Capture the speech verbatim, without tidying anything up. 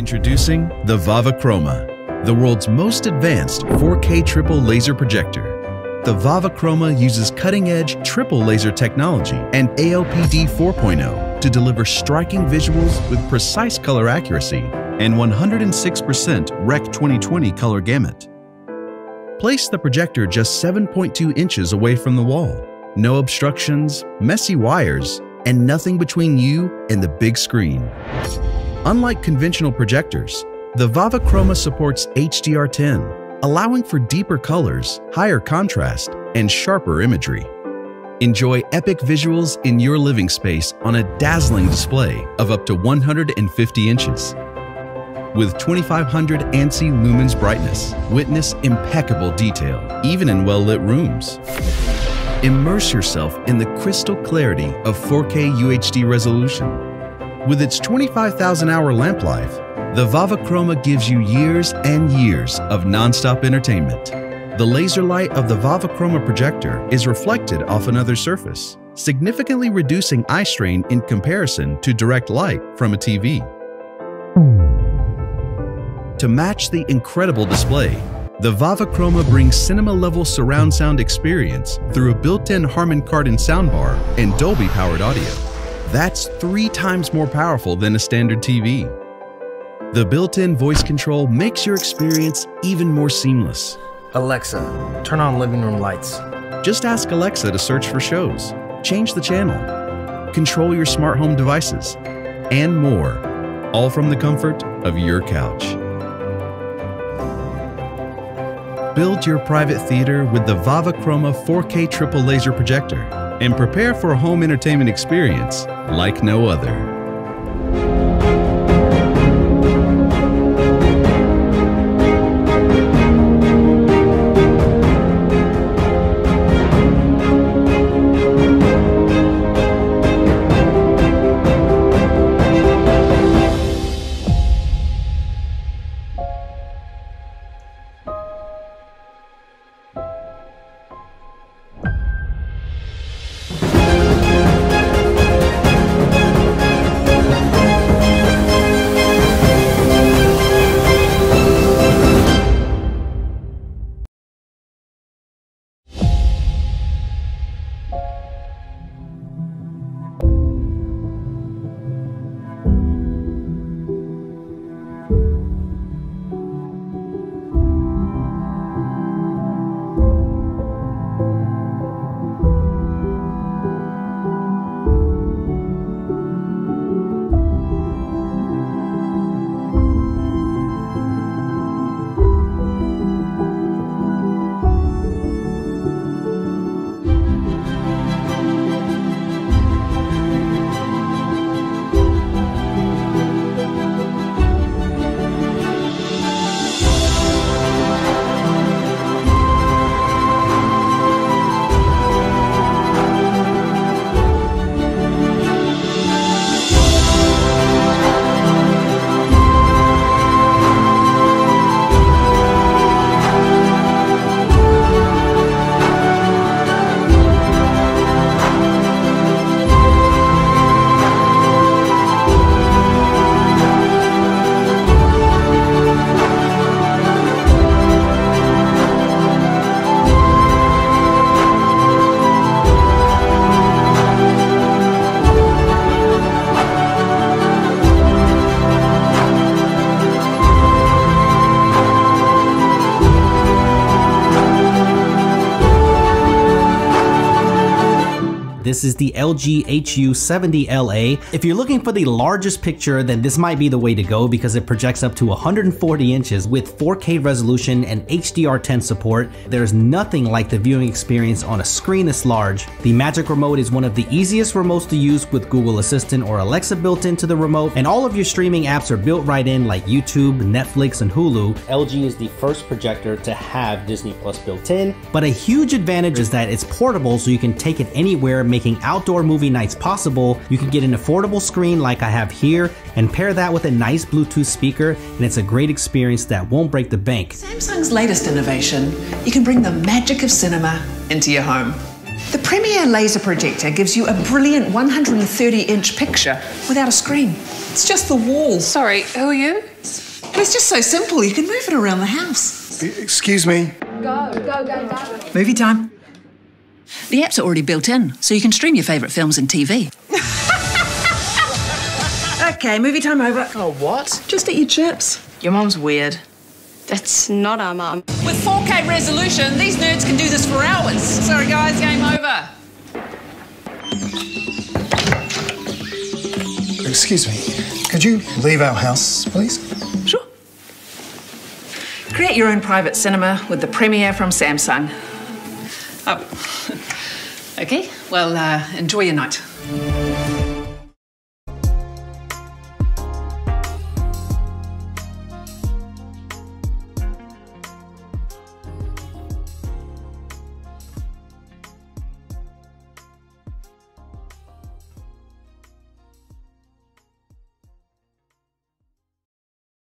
Introducing the VavaChroma, the world's most advanced four K triple laser projector. The VavaChroma uses cutting-edge triple laser technology and A L P D four point oh to deliver striking visuals with precise color accuracy and one hundred six percent Rec twenty twenty color gamut. Place the projector just seven point two inches away from the wall. No obstructions, messy wires, and nothing between you and the big screen. Unlike conventional projectors, the VavaChroma supports H D R ten, allowing for deeper colors, higher contrast, and sharper imagery. Enjoy epic visuals in your living space on a dazzling display of up to one hundred fifty inches. With twenty-five hundred ANSI lumens brightness, witness impeccable detail, even in well-lit rooms. Immerse yourself in the crystal clarity of four K U H D resolution. With its twenty-five thousand hour lamp life, the VavaChroma gives you years and years of non-stop entertainment. The laser light of the VavaChroma projector is reflected off another surface, significantly reducing eye strain in comparison to direct light from a T V. To match the incredible display, the VavaChroma brings cinema-level surround sound experience through a built-in Harman Kardon soundbar and Dolby-powered audio. That's three times more powerful than a standard T V. The built-in voice control makes your experience even more seamless. Alexa, turn on living room lights. Just ask Alexa to search for shows, change the channel, control your smart home devices, and more, all from the comfort of your couch. Build your private theater with the VavaChroma four K triple laser projector and prepare for a home entertainment experience like no other. This is the L G H U seventy L A. If you're looking for the largest picture, then this might be the way to go because it projects up to one hundred forty inches with four K resolution and H D R ten support. There's nothing like the viewing experience on a screen this large. The Magic Remote is one of the easiest remotes to use with Google Assistant or Alexa built into the remote, and all of your streaming apps are built right in like YouTube, Netflix, and Hulu. L G is the first projector to have Disney Plus built in, but a huge advantage is that it's portable, so you can take it anywhere, making outdoor movie nights possible. You can get an affordable screen like I have here and pair that with a nice Bluetooth speaker, and it's a great experience that won't break the bank. Samsung's latest innovation, you can bring the magic of cinema into your home. The Premiere laser projector gives you a brilliant one hundred thirty inch picture without a screen. It's just the walls. Sorry, who are you? It's just so simple, you can move it around the house. Excuse me. Go, go, go, go. Movie time. The apps are already built in, so you can stream your favourite films and T V. Okay, movie time over. Oh, what? Just eat your chips. Your mum's weird. That's not our mum. With four K resolution, these nerds can do this for hours. Sorry guys, game over. Excuse me. Could you leave our house, please? Sure. Create your own private cinema with the Premiere from Samsung. Oh. Okay, well, uh, enjoy your night.